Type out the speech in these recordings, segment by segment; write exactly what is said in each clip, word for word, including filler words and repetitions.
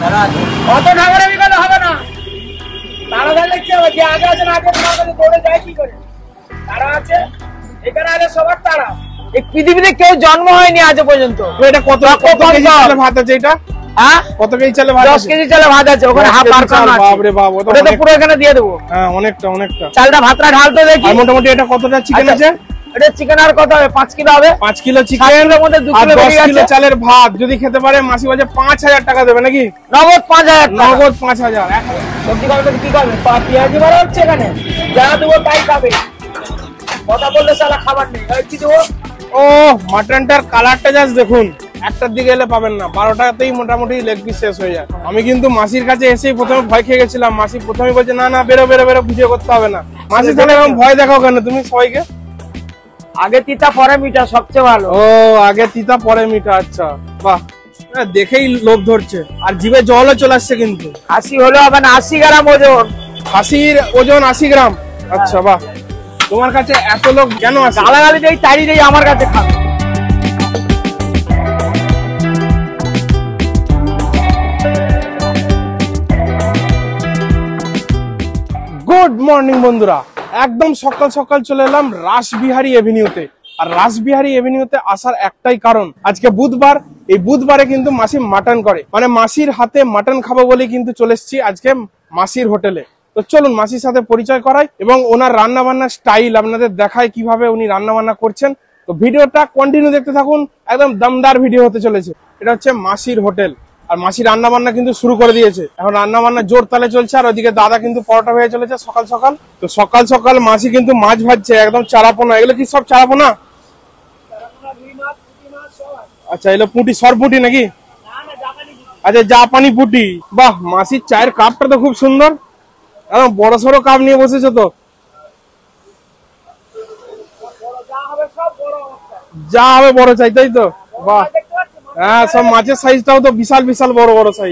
অত ঠাকুরামি করলে হবে না, তাড়াতাড়ি লিখতে হবে। যে আগে আছে না আগে তোমার কাছে দৌড়ে যায় কি করে? তারা আছে এখানে আগে সবার তারা। এই পৃথিবীতে কেউ জন্ম হয়নি আজ পর্যন্ত। এটা কত কত কেজি চালে ভাত আছে? এটা হ্যাঁ কত কেজি চালে ভাত? দশ কেজি চালে ভাত আছে। ওখানে হাফ আর কাম আছে। বাপ রে বাপ, ওটা তো পুরো এখানে দিয়ে দেবো। হ্যাঁ অনেকটা অনেকটা। চালটা ভাতটা ঢাল তো দেখি। আর মোটামুটি এটা কতটা চিকেন আছে? এটা চিকেন আর কত হবে? পাঁচ কিলো হবে। পাঁচ কিলো চিকেন আর দশ কিলো চালের ভাত যদি খেতে পারে মাসি বলছে পাঁচ হাজার টাকা দেবে নাকি? নগদ পাঁচ হাজার। নগদ পাঁচ হাজার। সবজি খাবে কি করবে? পেঁয়াজি বাড়া হচ্ছে এখানে, যা দেবো তাই খাবে। কথা বললে সালা খাবার নেই। কি দেবো? ও মাটনটার কালারটা জাস্ট দেখুন, একটার দিকে এলে পাবেন না, বারোটাতেই মোটামুটি লেগ পিস শেষ হয়ে যায়। আমি কিন্তু মাসির কাছে এসেই প্রথমে ভয় খেয়ে গেছিলাম। মাসি প্রথমে বলছে না না বেরো বেরো বেরো, ভিডিও করতে হবে না। মাসি তাহলে এরকম ভয় দেখাও কেন তুমি সবাইকে? আগে তিতা পরে মিঠা সবচেয়ে ভালো। ও আগে তিতা পরে মিঠা, আচ্ছা বাহ, দেখেই লোভ ধরছে আর জিভে জলও চলে আসছে। কিন্তু আশি হলো হবে না, আশি গ্রাম ওজন। খাসির ওজন আশি গ্রাম, আচ্ছা বাহ। তোমার কাছে এত লোক কেন আসে? গালাগালি দেই তাড়ি দেই আমার কাছে খাবে। গুড মর্নিং বন্ধুরা, একদম সকাল সকাল চলে এলাম রাসবিহারী এভিনিউতে। আর রাসবিহারী এভিনিউতে আসার একটাই কারণ, আজকে বুধবার। এই বুধবারে কিন্তু মাসি মাটন করে, মানে মাসির হাতে মাটন খাবো বলে কিন্তু চলে এসেছি আজকে মাসির হোটেলে। তো চলুন মাসির সাথে পরিচয় করাই এবং ওনার রান্না বান্নার স্টাইল আপনাদের দেখায় কিভাবে উনি রান্না বান্না করছেন। তো ভিডিওটা কন্টিনিউ দেখতে থাকুন, একদম দমদার ভিডিও হতে চলেছে। এটা হচ্ছে মাসির হোটেল আর মাসি রান্না বান্না কিন্তু শুরু করে দিয়েছে। এখন রান্না বান্না জোর তালে চলছে আর ওইদিকে দাদা কিন্তু পরোটা হয়ে চলেছে সকাল সকাল। তো সকাল সকাল মাসি কিন্তু মাছ ভাজছে, একদম চারাপোনা। এগুলো কি সব চারাপোনা? আচ্ছা এগুলো পুঁটি, সর পুঁটি নাকি? আচ্ছা জাপানি পুঁটি। বাহ, মাসির চায়ের কাপটা তো খুব সুন্দর, একদম বড় সড়ো কাপ নিয়ে বসেছো তো। যা হবে বড় চাই, তাই তো? বাহ, হ্যাঁ সব মাছের সাইজটাও তো বিশাল বিশাল বড় বড় সাইজ।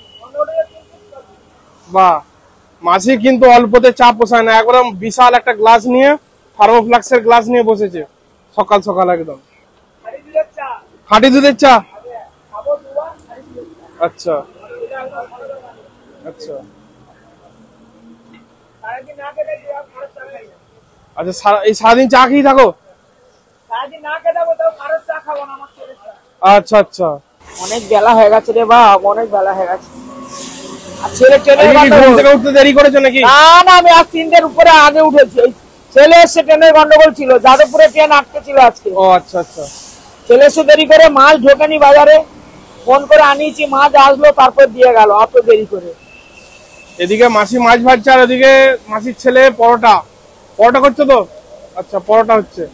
বাহ, মাসি কিন্তু অল্পতে চা পোষায় না, একদম বিশাল একটা গ্লাস নিয়ে, থার্মোফ্লাক্সের গ্লাস নিয়ে বসেছে সকাল সকাল। একদম খাঁটি দুধের চা। আচ্ছা আচ্ছা আচ্ছা, এই সারাদিন চা খেয়ে থাকো? আচ্ছা আচ্ছা, অনেক বেলা হয়ে গেছে রে বাপ, অনেক বেলা হয়ে গেছে। ছেলে উঠতে দেরি করেছো নাকি? না না, আমি আজ তিনটের উপরে আগে উঠেছি। ছেলে এসে ট্রেনের গন্ডগোল ছিল, যাদবপুরে ট্রেন আটকে ছিল আজকে। ও আচ্ছা আচ্ছা, ছেলে এসে দেরি করে, মাছ ঢোকেনি বাজারে, ফোন করে আনিয়েছি, মাছ আসলো তারপর দিয়ে গেল, অত দেরি করে। এদিকে মাসি মাছ ভাজছে আর ওদিকে মাসির ছেলে পরোটা পরোটা করছে তো। আচ্ছা পরোটা হচ্ছে।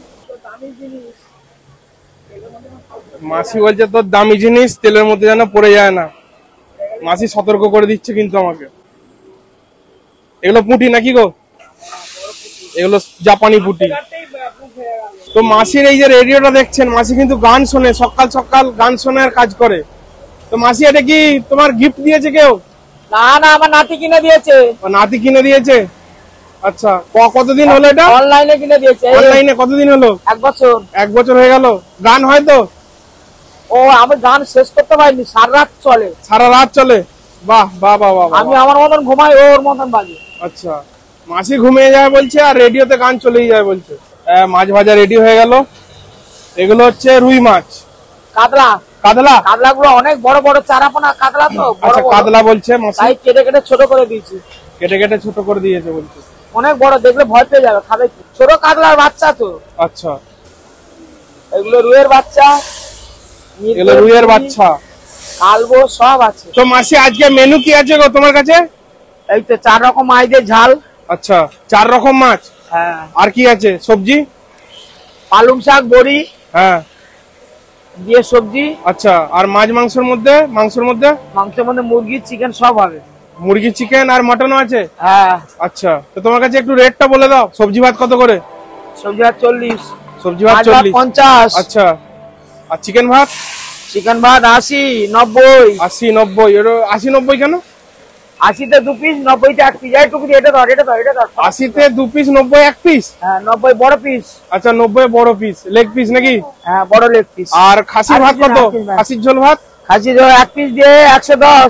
মাসি বলছে তোর দামি জিনিস তেলের মধ্যে যেন পড়ে যায় না। মাসি সতর্ক করে দিচ্ছে কিন্তু আমাকে। এগুলো পুঁটি নাকি গো? এগুলো জাপানি পুঁটি। তো মাসির এই যে রেডিওটা দেখছেন, মাসি কিন্তু গান শোনে, সকাল সকাল গান শোনার কাজ করে। তো মাসি এটা কি তোমার গিফট দিয়েছে কেউ? না না, আমার নাতি কিনে দিয়েছে। নাতি কিনে দিয়েছে, আচ্ছা। কতদিন হলো এটা? অনলাইনে কিনে দিয়েছে। অনলাইনে কতদিন হলো? এক বছর। এক বছর হয়ে গেল। গান হয় তো? ও আমি গান শেষ করতে পারিনি, সারা রাত চলে। সারা রাত চলে? বাহ বাহ বাহ বাহ। আমি আমার মতন ঘুমাই, ওর মতন বাজে। আচ্ছা, মাসি ঘুমিয়ে যায় বলছে আর রেডিওতে গান চলেই যায় বলছে। মাছ ভাজা রেডি হয়ে গেল। এগুলো হচ্ছে রুই মাছ, কাতলা। কাতলা? কাতলা গুলো অনেক বড় বড়, চারাপোনা কাতলা তো। আচ্ছা কাতলা বলছে মাসি, তাই কেটে কেটে ছোট করে দিয়েছি। কেটে কেটে ছোট করে দিয়েছে বলছে। অনেক বড়, দেখলে ভয় পেয়ে যাবে, খাবে কি? ছোট কাতলার বাচ্চা তো। আচ্ছা, এগুলো রুইয়ের বাচ্চা। এগুলো রুইয়ের বাচ্চা, কালবো সব আছে। তো মাসি আজকে মেনু কি আছে গো তোমার কাছে? এই তো চার রকম মাছের ঝাল। আচ্ছা, চার রকম মাছ। হ্যাঁ। আর কি আছে? সবজি? পালং শাক, বড়ি, হ্যাঁ দিয়ে সবজি। আচ্ছা, আর মাছ মাংসের মধ্যে? মাংসের মধ্যে মাংসের মধ্যে মুরগি, চিকেন সব হবে। মুরগি, চিকেন আর মটনও আছে? হ্যাঁ। আচ্ছা, তো তোমার কাছে একটু রেটটা বলে দাও। সবজি ভাত কত করে? সবজি ভাত চল্লিশ। সবজি ভাত চল্লিশ, পঞ্চাশ। আচ্ছা, আর চিকেন ভাত? চিকেন ভাত আশি, নব্বই। আশি নব্বই। আশি নব্বই কেন? আশিতে দু পিস, নব্বইতে এক পিস। এইটুকু এটা ধর, এটা ধর, এটা ধর। আশিতে দু পিস, নব্বই এক পিস? হ্যাঁ, নব্বই বড় পিস। আচ্ছা, নব্বই বড় পিস, লেগ পিস নাকি? হ্যাঁ, বড় লেগ পিস। আর খাসির ভাত কত? খাসির ঝোল ভাত? খাসির ঝোল এক পিস দিয়ে একশো দশ।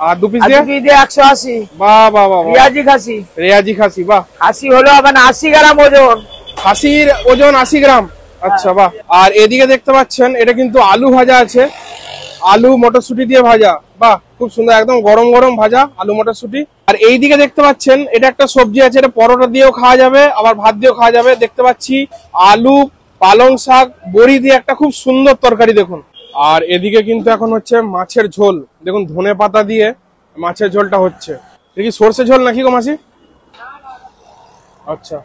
আর দু পিস আর দিয়ে দু পিস দিয়ে একশো আশি। বাহ বাহ বাহ, রিয়াজি খাসি। রেয়াজি খাসি, বাহ। খাসি হলো আবার আশি গ্রাম ওজন। খাসির ওজন আশি গ্রাম, আচ্ছা বাহ। আর এদিকে দেখতে পাচ্ছেন এটা কিন্তু আলু ভাজা আছে, আলু মটরশুটি দিয়ে ভাজা, বাহ খুব সুন্দর, একদম গরম গরম ভাজা আলু মটরশুটি। আর এইদিকে দেখতে পাচ্ছেন এটা একটা সবজি আছে, এটা পরোটা দিয়েও খাওয়া যাবে আবার ভাত দিয়েও খাওয়া যাবে। দেখতে পাচ্ছি আলু, পালং শাক, বড়ি দিয়ে একটা খুব সুন্দর তরকারি দেখুন। আর এদিকে কিন্তু এখন হচ্ছে মাছের ঝোল, দেখুন ধনে পাতা দিয়ে মাছের ঝোলটা হচ্ছে। দেখি সর্ষে ঝোল নাকি গো মাসি? আচ্ছা।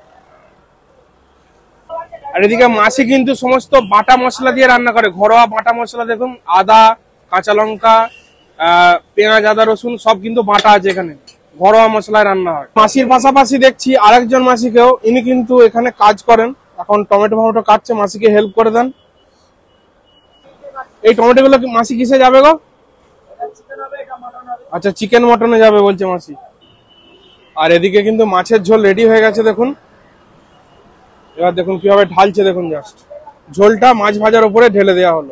আর এদিকে মাসি কিন্তু সমস্ত বাটা মশলা দিয়ে রান্না করে, ঘরোয়া বাটা মশলা, দেখুন আদা, কাঁচা লঙ্কা, আহ পেঁয়াজ, আদা, রসুন সব কিন্তু বাটা আছে এখানে, ঘরোয়া মশলায় রান্না হয়। মাসির পাশাপাশি দেখছি আরেকজন মাসিকেও, ইনি কিন্তু এখানে কাজ করেন, এখন টমেটো ফমেটো কাটছে, মাসিকে হেল্প করে দেন। এই টমেটো গুলো মাসি কিসে যাবে গো? আচ্ছা চিকেন মটনে যাবে বলছে মাসি। আর এদিকে কিন্তু মাছের ঝোল রেডি হয়ে গেছে দেখুন। এবার দেখুন কিভাবে ঢালছে, দেখুন জাস্ট ঝোলটা মাছ ভাজার উপরে ঢেলে দেওয়া হলো।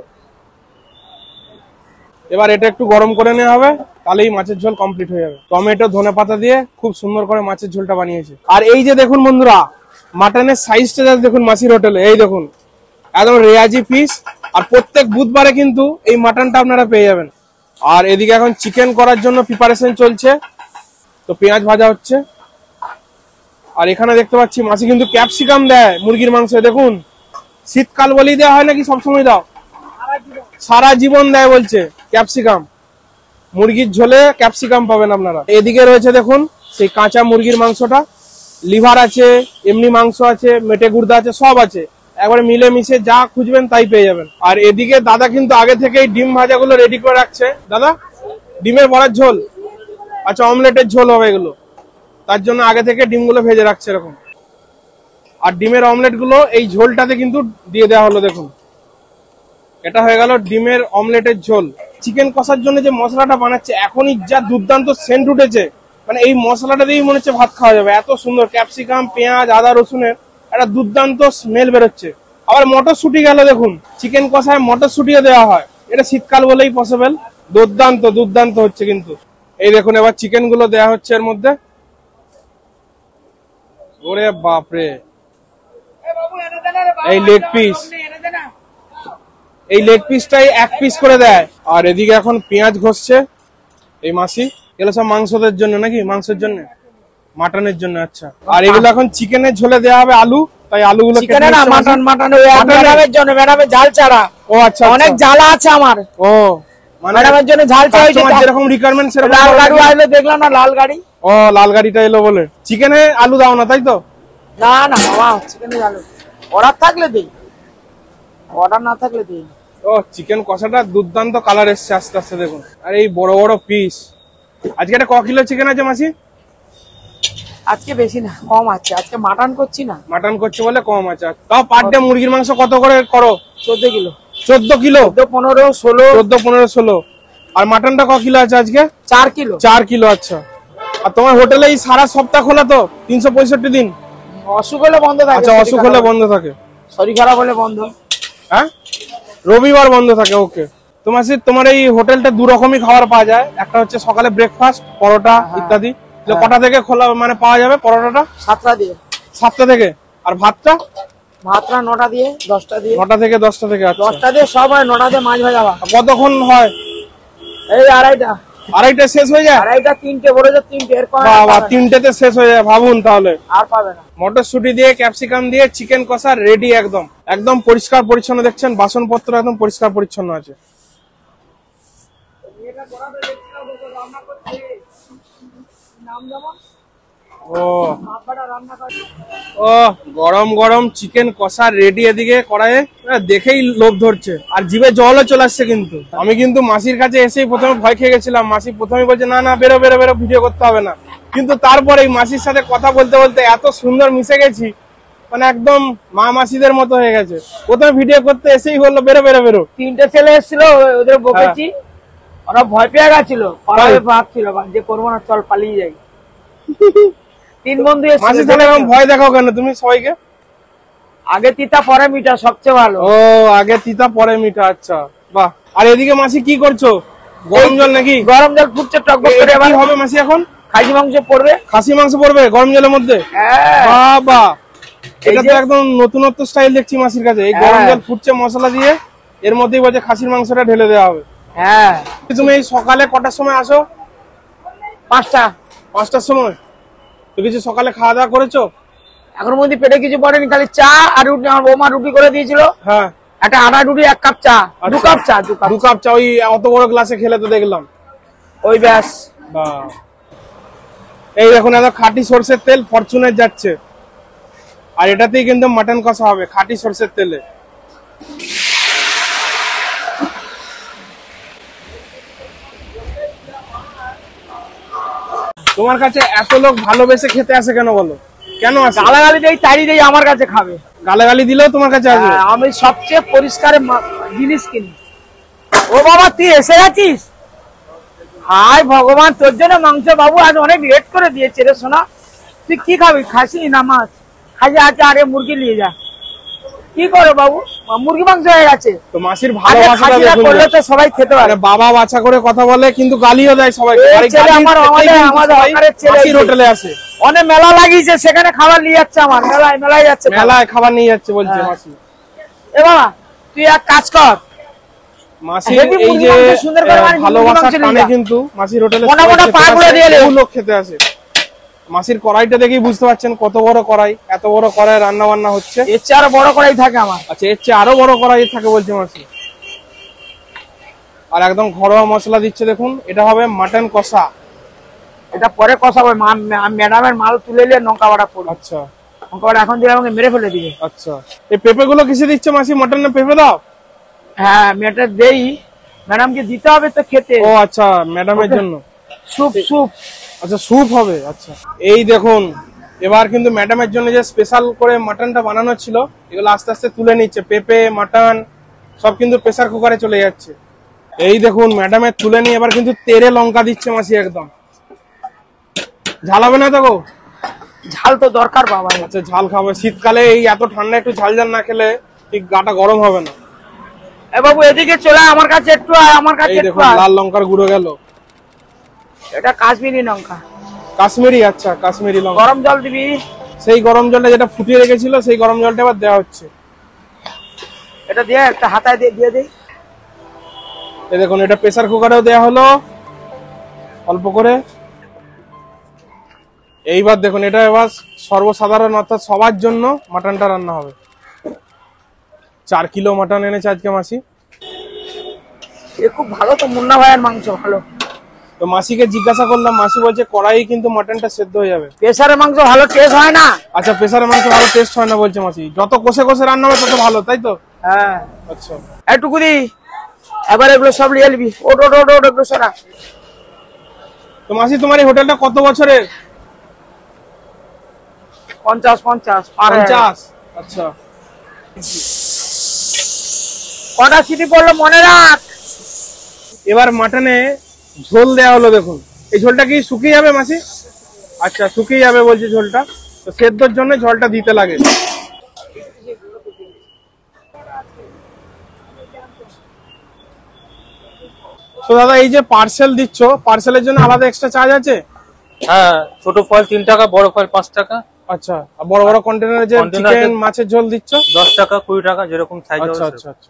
এবার এটা একটু গরম করে নেওয়া হবে, তাহলেই মাছের ঝোল কমপ্লিট হয়ে যাবে। টমেটো ধনে পাতা দিয়ে খুব সুন্দর করে মাছের ঝোলটা বানিয়েছে। আর এই যে দেখুন বন্ধুরা, মাটনের সাইজটা জাস্ট দেখুন মাসির হোটেলে, এই দেখুন একদম রেয়াজি পিস। আর প্রত্যেক বুধবারে কিন্তু এই মাটনটা আপনারা পেয়ে যাবেন। আর এদিকে এখন চিকেন করার জন্য প্রিপারেশন চলছে, তো পেঁয়াজ ভাজা হচ্ছে। আর এখানে দেখতে পাচ্ছি মাসি কিন্তু ক্যাপসিকাম দেয় মুরগির মাংসে, দেখুন শীতকাল বলেই দেওয়া হয় নাকি সবসময় দাও? সারা জীবন দেয় বলছে ক্যাপসিকাম, মুরগির ঝোলে ক্যাপসিকাম পাবেন আপনারা। এদিকে রয়েছে দেখুন সেই কাঁচা মুরগির মাংসটা, লিভার আছে, এমনি মাংস আছে, মেটে গুর্দা আছে, সব আছে, একবারে মিলে মিশে যা খুঁজবেন তাই পেয়ে যাবেন। আর এদিকে দাদা কিন্তু আগে থেকেই ডিম ভাজাগুলো রেডি করে রাখছে। দাদা ডিমের বড়ার ঝোল, আচ্ছা অমলেটের ঝোল হবে এগুলো, তার জন্য আগে থেকে ডিমগুলো ভেজে রাখছে এরকম। আর ডিমের অমলেট গুলো এই ঝোলটাতে কিন্তু দিয়ে দেওয়া হলো, দেখুন এটা হয়ে গেল ডিমের অমলেটের ঝোল। চিকেন কষার জন্য যে মশলাটা বানাচ্ছে এখনই যা দুর্দান্ত সেন্ট উঠেছে, মানে এই মশলাটা দিয়েই মনে হচ্ছে ভাত খাওয়া যাবে, এত সুন্দর ক্যাপসিকাম, পেঁয়াজ, আদা, রসুনের একটা দুর্দান্ত স্মেল বেরোচ্ছে। আবার মটরশুটি গেল, দেখুন চিকেন কষায় মটরশুটিও দেওয়া হয়, এটা শীতকাল বলেই পসিবল। দুর্দান্ত দুর্দান্ত হচ্ছে কিন্তু। এই দেখুন এবার চিকেন গুলো দেওয়া হচ্ছে এর মধ্যে, ওরে বাপরে, এই লেগ পিস, এই লেগ পিসটাই এক পিস করে দেয়। আর এদিকে এখন পেঁয়াজ ঘষছে এই মাসি, এগুলো সব মাংসদের জন্য নাকি? মাংসের জন্য, মাটনের জন্য, আচ্ছা। আর এগুলো এখন চিকেনের ঝোলে দেওয়া হবে আলু, তাই আলুগুলো চিকেনের না মাটন, মাটন ওই ম্যাডামের জন্য, ম্যাডামের ঝাল ছাড়া। ও আচ্ছা, অনেক জ্বালা আছে আমার। ও মানে ম্যাডামের জন্য ঝাল চাই, যেরকম রিকোয়ারমেন্ট সেরকম। লাল গাড়ি আসলে দেখলাম না, লাল গাড়ি। ও লাল গাড়িটা এলো বলে চিকেনে আলু দাও না তাই তো? না না বাবা, চিকেনে আলু অর্ডার থাকলে দেই, অর্ডার না থাকলে দেই। ও চিকেন কষাটা দুর্দান্ত কালার এসছে আস্তে আস্তে, দেখুন। আর এই বড় বড় পিস। আজকে এটা ক কিলো চিকেন আছে মাসি? আজকে বেশি না, কম আছে, আজকে মাটন করছি না। মাটন করছে বলে কম আছে। তাও পার ডে মুরগির মাংস কত করে করো? চোদ্দ কিলো। চোদ্দ কিলো? চোদ্দ পনেরো ষোলো। চোদ্দ পনেরো ষোলো। আর মাটনটা ক কিলো আছে আজকে? চার কিলো। চার কিলো, আচ্ছা। আর তোমার হোটেলে সারা সপ্তাহ খোলা তো, তিনশো পঁয়ষট্টি দিন? অসুখ হলে বন্ধ থাকে। আচ্ছা অসুখ হলে বন্ধ থাকে, শরীর খারাপ হলে বন্ধ। হ্যাঁ রবিবার বন্ধ থাকে, ওকে। তোমার তোমার এই হোটেলটা দু রকমই খাবার পাওয়া যায়, একটা হচ্ছে সকালে ব্রেকফাস্ট, পরোটা ইত্যাদি। কটা থেকে খোলা মানে পাওয়া যাবে পরোটাটা? সাতটা দিয়ে। সাতটা থেকে। আর ভাতটা? ভাতটা নটা দিয়ে দশটা দিয়ে। নটা থেকে দশটা থেকে, আচ্ছা। দশটা দিয়ে সব হয়, নটা দিয়ে মাছ ভাজা। কতক্ষণ হয়? এই আড়াইটা। আড়াইটা শেষ হয়ে যায়? আড়াইটা তিনটে বলে যে তিনটে, এর কম বাবা তিনটেতে শেষ হয়ে যায়, ভাবুন তাহলে। আর পাবে না। মটরশুটি দিয়ে ক্যাপসিকাম দিয়ে চিকেন কষা রেডি, একদম একদম পরিষ্কার পরিচ্ছন্ন। দেখছেন বাসনপত্র একদম পরিষ্কার পরিচ্ছন্ন আছে। ও ও গরম গরম চিকেন কষা রেডি এদিকে কড়াইয়ে, দেখেই লোভ ধরছে আর জিভে জলও চলে আসছে। কিন্তু আমি কিন্তু মাসির কাছে এসেই প্রথমে ভয় খেয়ে গেছিলাম। মাসি প্রথমে বলছে না না বেরো বেরো বেরো, ভিডিও করতে হবে না। কিন্তু তারপরে মাসির সাথে কথা বলতে বলতে এত সুন্দর মিশে গেছি, মানে একদম মা মাসিদের মতো হয়ে গেছে। প্রথমে ভিডিও করতে এসেই বললো বেরো বেরো বেরো। তিনটে ছেলে এসেছিল, ওদের বকেছি, ওরা ভয় পেয়ে গেছিল, পালাবে ভাবছিল যে করবো না, চল পালিয়ে যাই। তিন বন্ধু মাসি তাহলে এরকম ভয় দেখাও কেন তুমি সবাইকে? আগে তিতা পরে মিঠা সবচেয়ে ভালো। ও আগে তিতা পরে মিঠা, আচ্ছা বাহ। আর এদিকে মাসি কি করছো? গরম জল নাকি? গরম জল ফুটছে টকবক করে। এবার কি হবে মাসি এখন? খাসি মাংস পড়বে। খাসি মাংস পড়বে গরম জলের মধ্যে? হ্যাঁ বাবা, এটা তো একদম নতুনত্ব স্টাইল দেখছি মাসির কাছে। এই গরম জল ফুটছে মশলা দিয়ে, এর মধ্যেই বলছে খাসির মাংসটা ঢেলে দেওয়া হবে। হ্যাঁ। তুমি এই সকালে কটার সময় আসো? পাঁচটা পাঁচটার সময়। তো কিছু সকালে খাওয়া দাওয়া করেছো? এখন মধ্যে পেটে কিছু পড়েনি, খালি চা আর রুটি। আমার বৌমা রুটি করে দিয়েছিল। হ্যাঁ, একটা আটা রুটি, এক কাপ চা, দু কাপ চা, দু কাপ চা। ওই অত বড় গ্লাসে খেলে তো দেখলাম। ওই ব্যাস। এই দেখুন এত খাঁটি সরষের তেল ফরচুনের যাচ্ছে, আর এটাতেই কিন্তু মাটন কষা হবে খাঁটি সরষের তেলে। তোমার কাছে এত লোক ভালোবেসে খেতে আসে কেন বলো? কেন আসে? গালাগালি দেই, তাড়ি দেই, আমার কাছে খাবে। গালাগালি দিলেও তোমার কাছে আসবে? আমি সবচেয়ে পরিষ্কার জিনিস কিনি। ও বাবা, তুই এসে গেছিস? হাই ভগবান, তোর জন্য মাংস বাবু আজ অনেক লেট করে দিয়েছে রে সোনা। তুই কি খাবি, খাসি না মাছ? খাসি আছে, আরে মুরগি নিয়ে যা। কি করো বাবু, মুরগি মাংস হয়ে গেছে। তো মাসির ভালোবাসাটা দেখুন, করলে তো সবাই খেতে পারে। বাবা বাচ্চা করে কথা বলে, কিন্তু গালিও দেয় সবাইকে। আমার আমাদের মাসির হোটেলে আসে, অনেক মেলা লাগিয়েছে, সেখানে খাবার নিয়ে যাচ্ছে। আমার মেলায় মেলায় যাচ্ছে, মেলায় খাবার নিয়ে যাচ্ছে বলছে মাসি। এ বাবা, তুই এক কাজ কর, মাসির এই যে ভালোবাসার টানে কিন্তু মাসির হোটেলে লোক খেতে আসে। মাসির কড়াইটা দেখেই বুঝতে পারছেন কত বড় কড়াই। এত বড় কড়াই রান্না বান্না হচ্ছে। এর চেয়ে আরো বড় কড়াই থাকে আমার। আচ্ছা, এর চেয়ে আরো বড় কড়াই থাকে বলছে মাসি। আর একদম ঘরোয়া মশলা দিচ্ছে দেখুন। এটা হবে মাটন কষা। এটা পরে কষাবো, ম্যাডামের মাল তুলে নিয়ে লঙ্কা বাটা করবো। আচ্ছা, লঙ্কা বাটা এখন দিলে আমাকে মেরে ফেলে দিবে। আচ্ছা, এই পেঁপে গুলো কিসে দিচ্ছে মাসি? মটন না পেঁপে দাও? হ্যাঁ, মেয়েটা দেই, ম্যাডামকে দিতে হবে তো খেতে। ও আচ্ছা, ম্যাডামের জন্য স্যুপ। স্যুপ, আচ্ছা, স্যুপ হবে। আচ্ছা, এই দেখুন এবার কিন্তু ম্যাডামের জন্য যে স্পেশাল করে মাটনটা বানানো ছিল, এগুলো আস্তে আস্তে তুলে নিচ্ছে। পেঁপে, মাটন সব কিন্তু প্রেসার কুকারে চলে যাচ্ছে। এই দেখুন ম্যাডামের তুলে নিয়ে এবার কিন্তু তেরে লঙ্কা দিচ্ছে মাসি। একদম ঝাল হবে না তো গো? ঝাল তো দরকার বাবা। আচ্ছা, ঝাল খাবে শীতকালে। এই এত ঠান্ডা একটু ঝাল ঝাল না খেলে ঠিক গাটা গরম হবে না। এ বাবু, এদিকে চলে আমার কাছে একটু। আমার কাছে দেখুন লাল লঙ্কার গুঁড়ো গেল। এটা কাশ্মীরি লঙ্কা। কাশ্মীরি? আচ্ছা, কাশ্মীরি লঙ্কা। গরম জল দিবি। সেই গরম জলটা যেটা ফুটিয়ে রেখেছিল, সেই গরম জলটা এবার দেওয়া হচ্ছে। এটা দিয়ে একটা হাতায় দিয়ে দিয়ে দিই। এই দেখুন, এটা প্রেসার কুকারেও দেওয়া হলো অল্প করে। এইবার দেখুন, এটা এবার সর্বসাধারণ অর্থাৎ সবার জন্য মাটনটা রান্না হবে। চার কিলো মাটন এনেছে আজকে মাসি। এ খুব ভালো তো, মুন্না ভাইয়ের মাংস ভালো। তো মাসিকে জিজ্ঞাসা করলাম, মাসি বলছে কড়াই কিন্তু মাটনটা সেদ্ধ হয়ে যাবে। প্রেসারের মাংস ভালো টেস্ট হয় না। আচ্ছা, প্রেসারের মাংস ভালো টেস্ট হয় না বলছে মাসি। যত কষে কষে রান্না হবে তত ভালো, তাই তো? হ্যাঁ। আচ্ছা, একটুকু দি, এবার এগুলো সব নিয়ে নিবি। ওট ওট ওট ওট এগুলো সরা। তো মাসি, তোমার এই হোটেলটা কত বছরের? পঞ্চাশ। পঞ্চাশ পঞ্চাশ। আচ্ছা, কটা সিটি পড়লো মনে রাখ। এবার মাটনে ঝোল দেওয়া হলো। দেখুন, এই ঝোলটা কি শুকিয়ে যাবে মাসি? আচ্ছা, শুকিয়ে যাবে বলছে ঝোলটা। তো সেদ্ধর জন্য ঝোলটা দিতে লাগে। তো দাদা, এই যে পার্সেল দিচ্ছ, পার্সেলের জন্য আলাদা এক্সট্রা চার্জ আছে? হ্যাঁ, ছোট ফল তিন টাকা, বড় ফল পাঁচ টাকা। আচ্ছা, আর বড় বড় কন্টেনারে যে চিকেন মাছের ঝোল দিচ্ছ? দশ টাকা, কুড়ি টাকা, যেরকম সাইজ। আচ্ছা আচ্ছা আচ্ছা।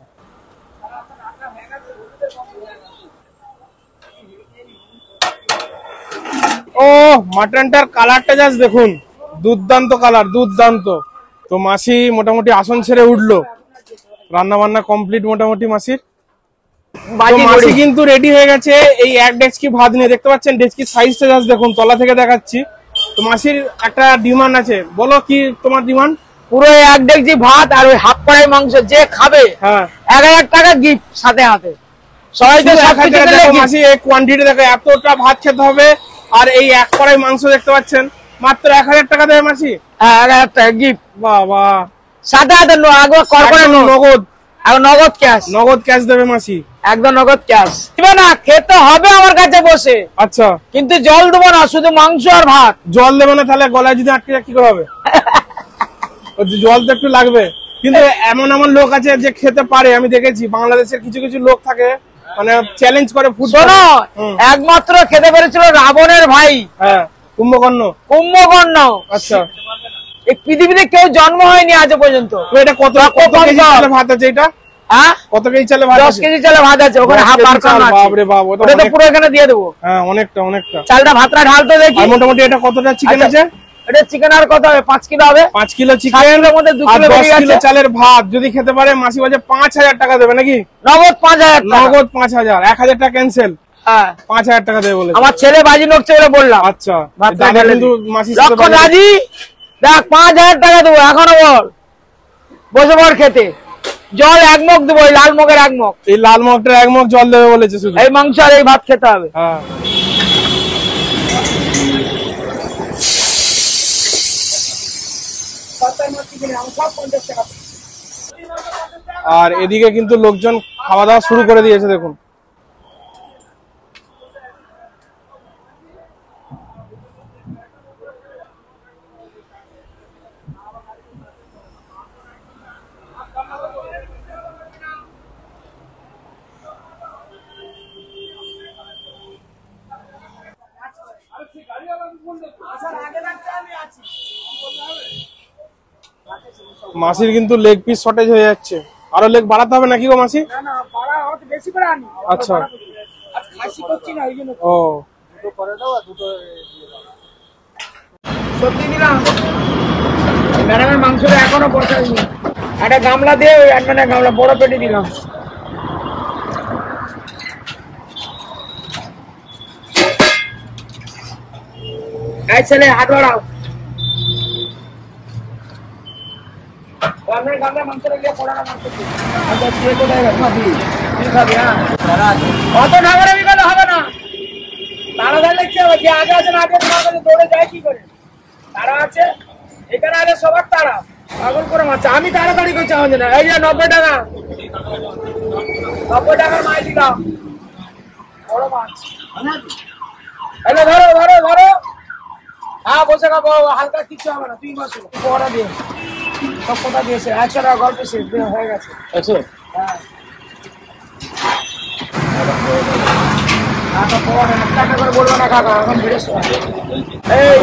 ও, মাটনটার কালারটা জাস্ট দেখুন, দুর্দান্ত কালার, দুর্দান্ত। তো মাসি মোটামুটি আসন ছেড়ে উঠলো। রান্না বান্না কমপ্লিট মোটামুটি মাসির। মাসি কিন্তু রেডি হয়ে গেছে এই এক ডেচকি ভাত নিয়ে। দেখতে পাচ্ছেন ডেচকির সাইজটা জাস্ট দেখুন, তলা থেকে দেখাচ্ছি। তো মাসির একটা ডিমান্ড আছে, বলো কি তোমার ডিমান্ড? পুরো এক ডেকজি ভাত আর ওই হাফ কড়াই মাংস যে খাবে, হ্যাঁ, এক হাজার টাকা গিফট সাথে হাতে। সবাইকে মাসি এই কোয়ান্টিটি দেখো, এতটা ভাত খেতে হবে আর এই এক কড়াই মাংস দেখতে পাচ্ছেন মাত্র এক হাজার টাকা দেবে মাসি। হ্যাঁ, এক হাজার টাকা গিফট। বাবা, সাথে হাতে নগদ, নগদ ক্যাশ। নগদ ক্যাশ দেবে মাসি, একদম নগদ ক্যাশ দিবে না। খেতে হবে আমার কাছে বসে। আচ্ছা, কিন্তু জল দেবো না, শুধু মাংস আর ভাত। জল দেবে না? তাহলে গলায় যদি আটকে যায় কি করে হবে? জল তো একটু লাগবে। কিন্তু এমন এমন লোক আছে যে খেতে পারে, আমি দেখেছি বাংলাদেশের কিছু কিছু লোক থাকে মানে চ্যালেঞ্জ করে ফুড। শোনো, একমাত্র খেতে পেরেছিল রাবণের ভাই। হ্যাঁ, কুম্ভকর্ণ। কুম্ভকর্ণ। আচ্ছা, এই পৃথিবীতে কেউ জন্ম হয়নি আজ পর্যন্ত। তো এটা কত কত কেজি চালে ভাত আছে এটা? হ্যাঁ, কত কেজি চালে ভাত? দশ কেজি চালে ভাত আছে। ওখানে হাফ আর কান আছে। বাপ রে বাপ, ওটা তো পুরো এখানে দিয়ে দেবো। হ্যাঁ, অনেকটা অনেকটা। চালটা ভাতটা ঢালতে দেখি। আর মোটামুটি এটা কতটা চিকেন আছে? এটা চিকেন আর কত হবে? পাঁচ কিলো হবে। পাঁচ কিলো চিকেন মধ্যে দু আর কিলো দশ বেরিয়ে কিলো গেছে। চালের ভাত যদি খেতে পারে মাসি বলছে পাঁচ হাজার টাকা দেবে নাকি? নগদ পাঁচ হাজার টাকা। নগদ পাঁচ হাজার, এক হাজার টাকা ক্যান্সেল। হ্যাঁ, পাঁচ হাজার টাকা দেবে বলে। আমার ছেলে বাজি নড়ছে বলে বললাম। আচ্ছা, ভাতটা দাদা ঢেলে কিন্তু দিই। মাসির সাথে লক্ষণ রাজি, দেখ পাঁচ হাজার টাকা দেবো। এখনো বল, বসে পড় খেতে। জল এক মগ দেবো, এই লাল মগের এক মগ। এই লাল মগটা এক মগ জল দেবে বলেছে শুধু। এই মাংস আর এই ভাত খেতে হবে। হ্যাঁ, আর এদিকে কিন্তু লোকজন খাওয়া দাওয়া শুরু করে দিয়েছে দেখুন। মাসির কিন্তু লেগ পিস শর্টেজ হয়ে যাচ্ছে, আরো লেগ বাড়াতে হবে নাকি গো মাসি? না না, বাড়া হতে বেশি করে আনি। আচ্ছা, আজ খাসি করছি না, ওই জন্য। ও দুটো করে দাও আর দুটো সবজি দিলাম। ম্যাডামের মাংসটা এখনো বসাইনি। একটা গামলা দিয়ে ওই একটা গামলা বড় পেটে দিলাম। এই ছেলে হাত বাড়াও। আপনার গামলা মাংসটা গিয়ে পড়ানো মাংস দিই। আচ্ছা, তুই কোথায় খাবি? তুই খাবি? হ্যাঁ, অত ঠাকুরামি গেলে হবে না। তাড়াতাড়ি লাগছে, যে আগে আছে না আগে তোমার কাছে দৌড়ে যায় কি করে? তারা আছে এখানে, আগে সবার তারা পাগল করে মারছে। আমি তাড়াতাড়ি করছি আমাদের না। এই যে নব্বই টাকা, নব্বই টাকার মাছ দিলাম, বড় মাছ। এলে ধরো ধরো ধরো। হ্যাঁ, বসে খাবো, হালকা কিছু হবে না। তুই বসো, পড়া দিয়ে সব কথা দিয়েছে। একশো টাকা গল্প শেষ হয়ে গেছে। হ্যাঁ, টাকা করে বলবো না কাকা, এখন ভিড়ে এই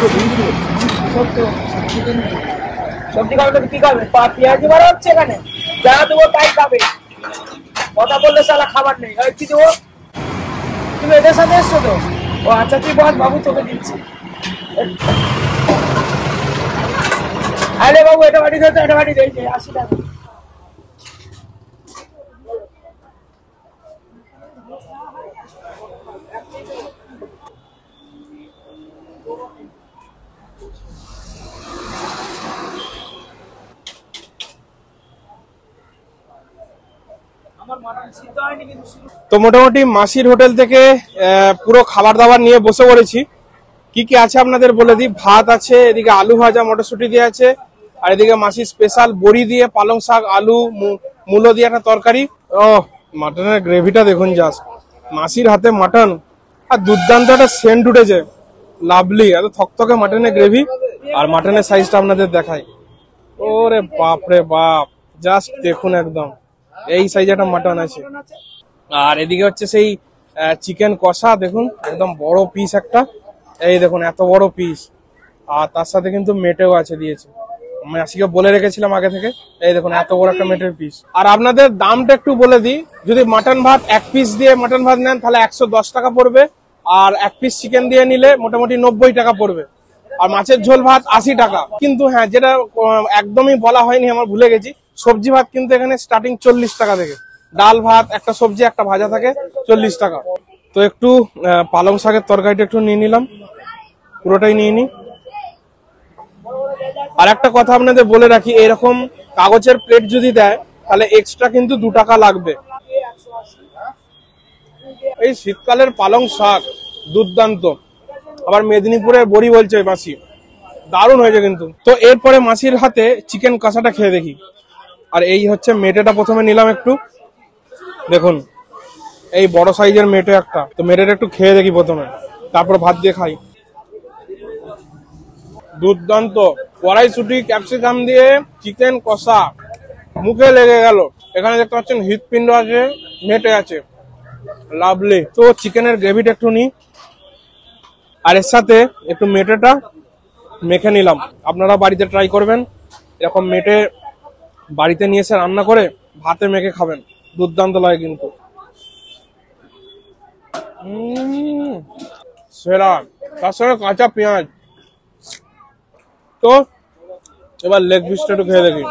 সবজি খাবে কি খাবে? পেঁয়াজি বাড়া হচ্ছে এখানে, যা দেবো তাই খাবে। কথা বললে সালা খাবার নেই। কি দেবো? তুমি এদের সাথে এসছো তো? ও আচ্ছা, তুই বস, বাবু তোকে দিচ্ছি। আরে বাবু, এটা বাড়ি ধরতে, এটা বাড়ি দিয়েছে আশি টাকা। তো মোটামুটি মাসির হোটেল থেকে পুরো খাবার দাবার নিয়ে বসে পড়েছি। কি কি আছে আপনাদের বলে দিই। ভাত আছে, এদিকে আলু ভাজা মটরশুটি দিয়ে আছে, আর এদিকে মাসির স্পেশাল বড়ি দিয়ে পালং শাক আলু মূলো দিয়ে একটা তরকারি। ও মাটনের গ্রেভিটা দেখুন জাস্ট, মাসির হাতে মাটন আর দুর্দান্ত একটা সেন্ট উঠেছে, লাভলি। এত থকথকে মাটনের গ্রেভি। আর মাটনের সাইজটা আপনাদের দেখাই। ওরে বাপ রে বাপ, জাস্ট দেখুন একদম এই সাইজ একটা মাটন আছে। আর এদিকে হচ্ছে সেই চিকেন কষা, দেখুন একদম বড় পিস একটা, এই দেখুন এত বড় পিস। আর তার সাথে কিন্তু মেটেও আছে দিয়েছে, আমি আজকে বলে রেখেছিলাম আগে থেকে। এই দেখুন এত বড় একটা মেটের পিস। আর আপনাদের দামটা একটু বলে দিই, যদি মাটন ভাত এক পিস দিয়ে মাটন ভাত নেন তাহলে একশো দশ টাকা পড়বে, আর এক পিস চিকেন দিয়ে নিলে মোটামুটি নব্বই টাকা পড়বে। আর মাছের ঝোল ভাত আশি টাকা। কিন্তু হ্যাঁ, যেটা একদমই বলা হয়নি, আমার ভুলে গেছি, সবজি ভাত কিন্তু এখানে স্টার্টিং চল্লিশ টাকা থেকে। ডাল ভাত, একটা সবজি একটা ভাজা থাকে, চল্লিশ টাকা। তো একটু পালং শাকের তরকারিটা একটু নিয়ে নিলাম, পুরোটাই নিয়ে নি। আর একটা কথা আপনাদের বলে রাখি, এরকম কাগজের প্লেট যদি দেয় তাহলে এক্সট্রা কিন্তু দু টাকা লাগবে। এই শীতকালের পালং শাক দুর্দান্ত। আবার মেদিনীপুরের বড়ি বলছে মাসি, দারুণ হয়েছে কিন্তু। তো এরপরে মাসির হাতে চিকেন কষাটা খেয়ে দেখি। আর এই হচ্ছে মেটেটা প্রথমে নিলাম একটু, দেখুন এই বড় সাইজের মেটে একটা। তো মেটেটা একটু খেয়ে দেখি প্রথমে, তারপর ভাত দিয়ে খাই। দুর্দান্ত। কড়াইশুঁটি ক্যাপসিকাম দিয়ে চিকেন কষা মুখে লেগে গেল। এখানে দেখতে পাচ্ছেন হৃৎপিণ্ড আছে, মেটে আছে, লাভলি। তো চিকেনের গ্রেভিটা একটু নিই, আর এর সাথে একটু মেটেটা মেখে নিলাম। আপনারা বাড়িতে ট্রাই করবেন, এরকম মেটে বাড়িতে নিয়ে এসে রান্না করে ভাতে মেখে খাবেন, দুর্দান্ত লাগে কিন্তু। উম, সেরা, তার সঙ্গে কাঁচা পেঁয়াজ। তো এবার লেগ পিসটা একটু খেয়ে দেখি।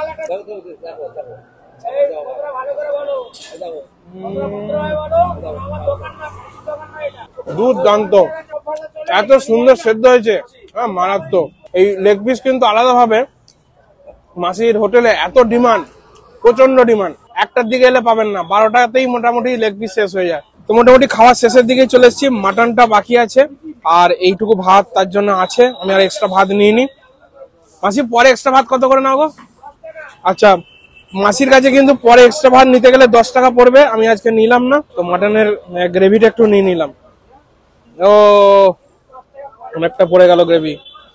দুর্দান্ত, এত সুন্দর সেদ্ধ হয়েছে, হ্যাঁ মারাত্মক। এই লেগ পিস কিন্তু আলাদা ভাবে মাসির হোটেলে এত ডিমান্ড, প্রচন্ড ডিমান্ড। একটার দিকে এলে পাবেন না, বারোটাতেই মোটামুটি লেগ পিস শেষ হয়ে যায়। তো মোটামুটি খাওয়ার শেষের দিকে চলে এসেছি, মাটনটা বাকি আছে আর এইটুকু ভাত তার জন্য আছে, আমি আর এক্সট্রা ভাত নিয়ে নি। মাসি পরে এক্সট্রা ভাত কত করে নাও গো? আচ্ছা, মাসির কাছে কিন্তু পরে এক্সট্রা ভাত নিতে গেলে দশ টাকা পড়বে, আমি আজকে নিলাম না। তো মাটনের গ্রেভিটা একটু নিয়ে নিলাম। ও অনেকটা পড়ে গেল গ্রেভি।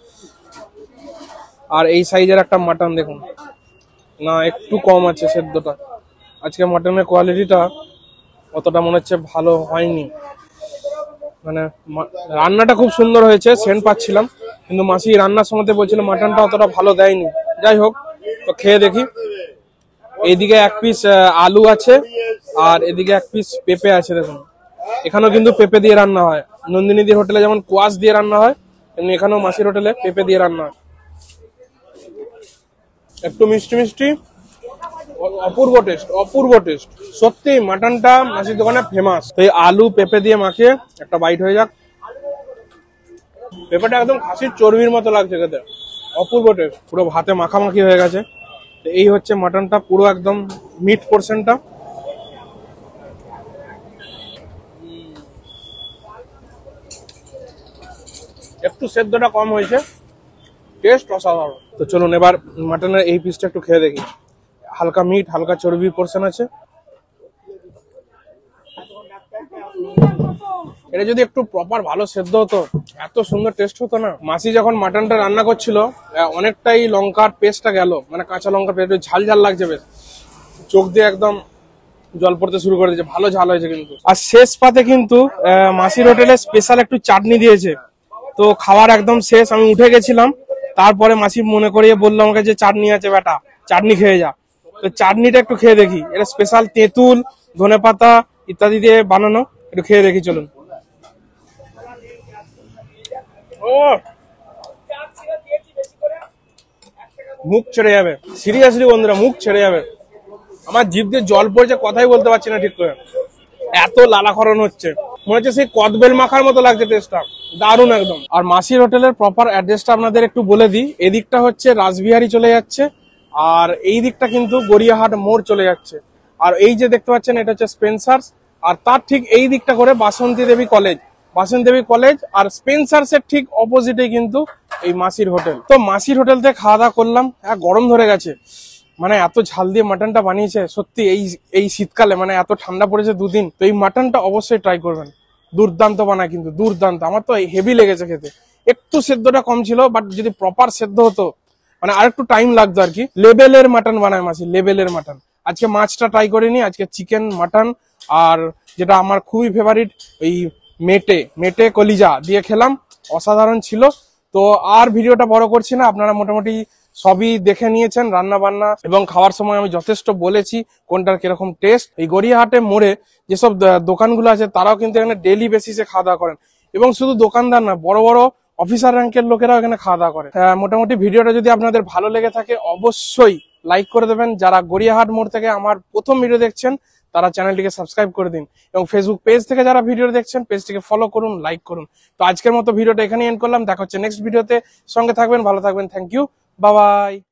আর এই সাইজের একটা মাটন দেখুন না, একটু কম আছে সেদ্ধটা। আজকে মাটনের কোয়ালিটিটা অতটা মনে হচ্ছে ভালো হয়নি, মানে রান্নাটা খুব সুন্দর হয়েছে, সেন্ট পাচ্ছিলাম, কিন্তু মাসি রান্নার সময় বলছিল মাটনটা অতটা ভালো দেয়নি। যাই হোক, তো খেয়ে দেখি। এইদিকে এক পিস আলু আছে আর এদিকে এক পিস পেঁপে আছে। দেখুন এখানেও কিন্তু পেঁপে দিয়ে রান্না হয়, নন্দিনীদের হোটেলে যেমন কোয়াশ দিয়ে রান্না হয়, তেমনি এখানেও মাসির হোটেলে পেঁপে দিয়ে রান্না হয়। একটু মিষ্টি মিষ্টি, অপূর্ব টেস্ট, অপূর্ব টেস্ট সত্যি। মাটনটা মাসির দোকানে ফেমাস। তো এই আলু পেঁপে দিয়ে মাখিয়ে একটা বাইট হয়ে যাক। পেঁপেটা একদম খাসির চর্বির মতো লাগছে খেতে, অপূর্ব টেস্ট, পুরো ভাতে মাখামাখি হয়ে গেছে। তো এই হচ্ছে মাটনটা, পুরো একদম মিট পোর্শনটা। একটু সেদ্ধটা কম হয়েছে, টেস্ট অসাধারণ। তো চলুন এবার মাটনের এই পিসটা একটু খেয়ে দেখি। হালকা মিট, হালকা চর্বি পোর্শন আছে। এটা যদি একটু প্রপার ভালো সেদ্ধ হতো, এত সুন্দর টেস্ট হতো না। মাসি যখন মাটনটা রান্না করছিল অনেকটাই লঙ্কার পেস্টটা গেল, মানে কাঁচা লঙ্কার পেস্ট, ঝাল ঝাল লাগছে বেশ, চোখ দিয়ে একদম জল পড়তে শুরু করে দিয়েছে, ভালো ঝাল হয়েছে কিন্তু। আর শেষ পাতে কিন্তু মাসির হোটেলে স্পেশাল একটু চাটনি দিয়েছে। তো খাবার একদম শেষ, আমি উঠে গেছিলাম, তারপরে মাসি মনে করিয়ে বললো আমাকে যে চাটনি আছে বেটা, চাটনি খেয়ে যা। তো চাটনিটা একটু খেয়ে দেখি, এটা স্পেশাল তেঁতুল, ধনেপাতা ইত্যাদি দিয়ে বানানো, একটু খেয়ে দেখি চলুন। ও মুখ ছেড়ে যাবে, সিরিয়াসলি বন্ধুরা মুখ ছেড়ে যাবে। আমার জিভ দিয়ে জল পড়ছে, কথাই বলতে পারছি না ঠিক করে, এত লালাক্ষরণ হচ্ছে, মনে হচ্ছে সেই কদবেল মাখার মতো লাগছে টেস্টটা, দারুণ একদম। আর মাসির হোটেলের প্রপার অ্যাড্রেসটা আপনাদের একটু বলে দিই। এদিকটা হচ্ছে রাসবিহারী চলে যাচ্ছে, আর এই দিকটা কিন্তু গড়িয়াহাট মোড় চলে যাচ্ছে। আর এই যে দেখতে পাচ্ছেন এটা হচ্ছে স্পেন্সার্স, আর তার ঠিক এই দিকটা করে বাসন্তী দেবী কলেজ, বাসন্তী দেবী কলেজ আর স্পেন্সার্স এর ঠিক অপোজিটে কিন্তু এই মাসির হোটেল। তো মাসির হোটেল থেকে খাওয়া দাওয়া করলাম, হ্যাঁ গরম ধরে গেছে, মানে এত ঝাল দিয়ে মাটনটা বানিয়েছে সত্যি। এই এই শীতকালে মানে এত ঠান্ডা পড়েছে দুদিন, তো এই মাটনটা অবশ্যই ট্রাই করবেন, দুর্দান্ত বানায় কিন্তু, দুর্দান্ত। আমার তো হেভি লেগেছে খেতে। একটু সেদ্ধটা কম ছিল, বাট যদি প্রপার সেদ্ধ হতো মানে আর একটু টাইম লাগতো আর কি। লেবেলের মাটন বানায় মাসি, লেবেলের মাটন। আজকে মাছটা ট্রাই করিনি, আজকে চিকেন, মাটন আর যেটা আমার খুবই ফেভারিট এই মেটে মেটে কলিজা দিয়ে খেলাম, অসাধারণ ছিল। তো আর ভিডিওটা বড় করছি না, আপনারা মোটামুটি সবই দেখে নিয়েছেন, রান্না বান্না এবং খাওয়ার সময় আমি যথেষ্ট বলেছি কোনটার কিরকম টেস্ট। এই গড়িয়াহাটে মোড়ে যেসব দোকানগুলো আছে তারাও কিন্তু এখানে ডেইলি বেসিসে খাওয়া দাওয়া করেন, এবং শুধু দোকানদার না, বড় বড় অফিসার র্যাঙ্কের লোকেরাও এখানে খাওয়া দাওয়া করে। মোটামুটি ভিডিওটা যদি আপনাদের ভালো লেগে থাকে অবশ্যই লাইক করে দেবেন। যারা গড়িয়াহাট মোড় থেকে আমার প্রথম ভিডিও দেখছেন তারা চ্যানেলটিকে সাবস্ক্রাইব করে দিন, এবং ফেসবুক পেজ থেকে যারা ভিডিও দেখছেন পেজটিকে ফলো করুন, লাইক করুন। তো আজকের মতো ভিডিওটা এখানেই এন্ড করলাম, দেখা হচ্ছে নেক্সট ভিডিওতে। সঙ্গে থাকবেন, ভালো থাকবেন, থ্যাংক ইউ, বাই বাই।